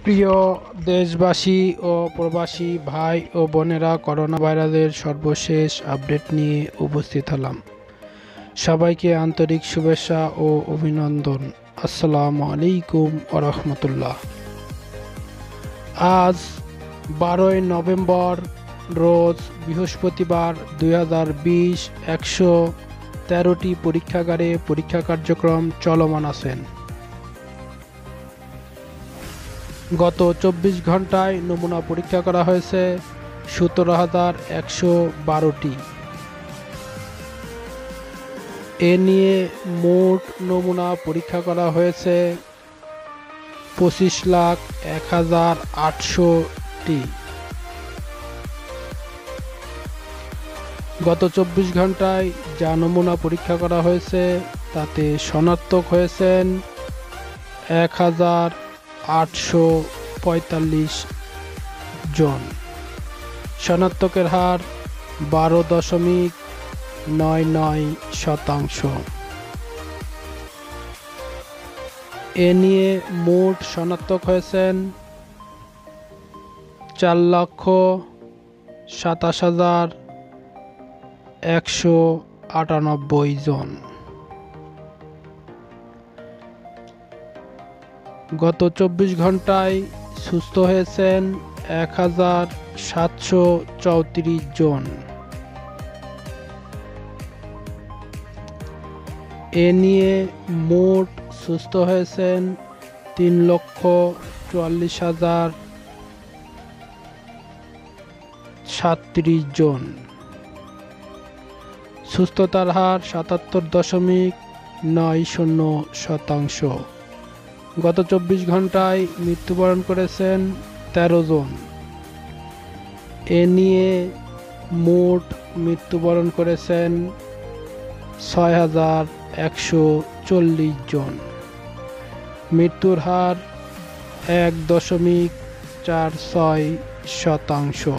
প্রিয় দেশবাসী ও প্রবাসী ভাই ও বোনেরা, করোনা ভাইরাসের সর্বশেষ আপডেট নিয়ে উপস্থিত হলাম। সবাইকে আন্তরিক শুভেচ্ছা ও অভিনন্দন। আসসালামু আলাইকুম ওয়া রাহমাতুল্লাহ। আজ 12 নভেম্বর রোজ বৃহস্পতিবার 2020। 113টি পরীক্ষাগারে পরীক্ষা কার্যক্রম চলমান আছেন। গত 24 ঘন্টায় নমুনা পরীক্ষা করা হয়েছে 17,112টি। এ নিয়ে মোট নমুনা পরীক্ষা করা হয়েছে 25,01,800টি। গত 24 ঘন্টায় যা নমুনা পরীক্ষা করা হয়েছে তাতে শনাক্তক হয়েছেন 1,845 জন। শনাক্তকের হার 12.99%। এ নিয়ে মোট শনাক্তক হয়েছেন 4,27,198 জন। গত 24 ঘন্টায় সুস্থ হয়েছেন 1,734 জন। এ নিয়ে মোট সুস্থ হয়েছেন 3,44,037 জন। সুস্থতার হার 77.90%। গত 24 ঘন্টায় মৃত্যুবরণ করেছেন 13 জন। এ নিয়ে মোট মৃত্যুবরণ করেছেন 6,140 জন। মৃত্যুর হার 1.46%।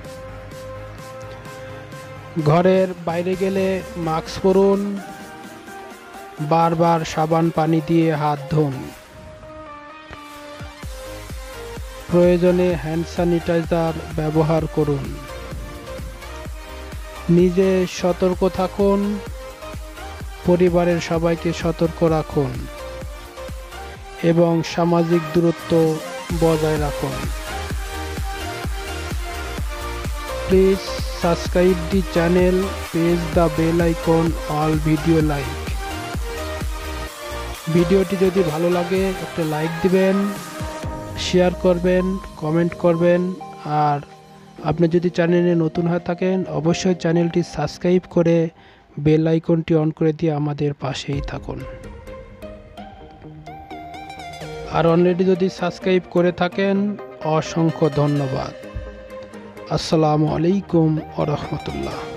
ঘরের বাইরে গেলে মাস্ক পরুন, বারবার সাবান পানি দিয়ে হাত ধুন, প্রয়োজনে হ্যান্ড স্যানিটাইজার ব্যবহার করুন। নিজে সতর্ক থাকুন, পরিবারের সবাইকে সতর্ক রাখুন এবং সামাজিক দূরত্ব বজায় রাখুন। Please subscribe the channel, press the bell icon, all video like. ভিডিওটি যদি ভালো লাগে একটা লাইক দিবেন, শেয়ার করবেন, কমেন্ট করবেন। আর আপনি যদি চ্যানেলে নতুন হয়ে থাকেন অবশ্যই চ্যানেলটি সাবস্ক্রাইব করে বেল আইকনটি অন করে দিয়ে আমাদের পাশেই থাকুন। আর অলরেডি যদি সাবস্ক্রাইব করে থাকেন অসংখ্য ধন্যবাদ। আসসালামু আলাইকুম ওয়া রাহমাতুল্লাহ।